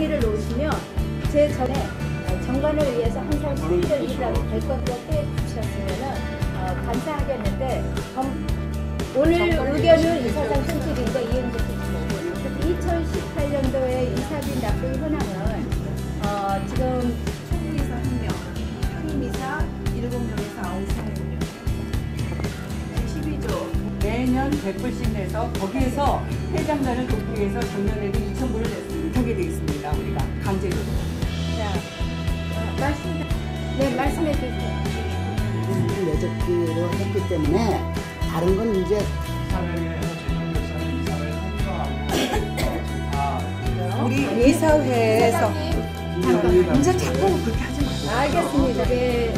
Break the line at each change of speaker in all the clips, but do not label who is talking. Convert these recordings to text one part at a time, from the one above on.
문의를 놓으시면 제 전에 정관을 위해서 항상 11월 1일날 될 것도 해주셨으면 감사하겠는데 오늘 의견은 이사장 선출인데 이은주 2018년도에 이사비 납부 현황은 지금
초기이사 1명, 상임이사 7명에서 9명이요. 12조.
매년 100불씩 내서 거기에서 회장단을 돕기 위해서 작년에도 2,000불을 내게 되어 있습니다. 우리가 강제적으로.
자, 말씀해 주세요.
내적기로 했기 때문에 다른 건 이제
우리 이사회에서 이제 자꾸 그렇게 하지 마.
알겠습니다. 이제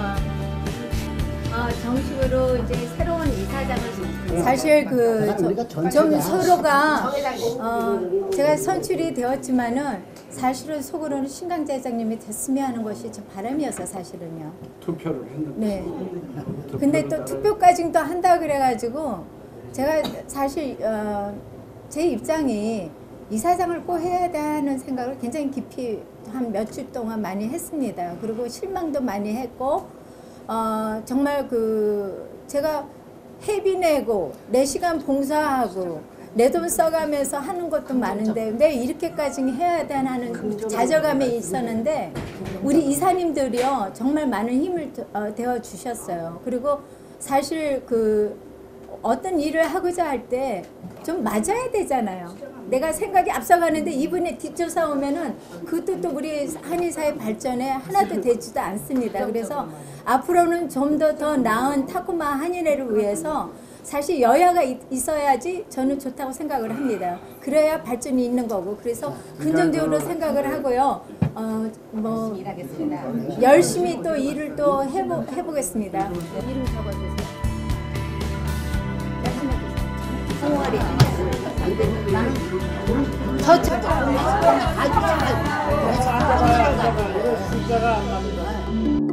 정식으로 이제 새로운 이사장을 사실 좀 서로가 제가 선출이 되었지만은 사실은 속으로는 신강재 회장님이 됐으면 하는 것이 제 바람이었어 사실은요.
투표를 했는데.
네. 근데 또 투표까지 또 한다 그래가지고 제가 사실 제 입장이 이사장을 꼭 해야 되는 생각을 굉장히 깊이 한 몇 주 동안 많이 했습니다. 그리고 실망도 많이 했고 정말 제가 회비 내고 4시간 봉사하고 내 돈 써가면서 하는 것도 많은데 왜 이렇게까지 해야 되나 하는 좌절감이 있었는데 우리 이사님들이요 정말 많은 힘을 되어 주셨어요. 그리고 사실 어떤 일을 하고자 할 때 좀 맞아야 되잖아요. 내가 생각이 앞서가는데 이분이 뒷조사 오면은 그것도 또 우리 한의사의 발전에 하나도 되지도 않습니다. 그래서 앞으로는 좀 더 나은 타코마 한의회를 위해서 사실 여야가 있어야지 저는 좋다고 생각을 합니다. 그래야 발전이 있는 거고 그래서 긍정적으로 생각을 하고요. 열심히 또 일을 또 해보겠습니다. 이름 적어주세요. 홍월이 더
숫자가 안 납니다.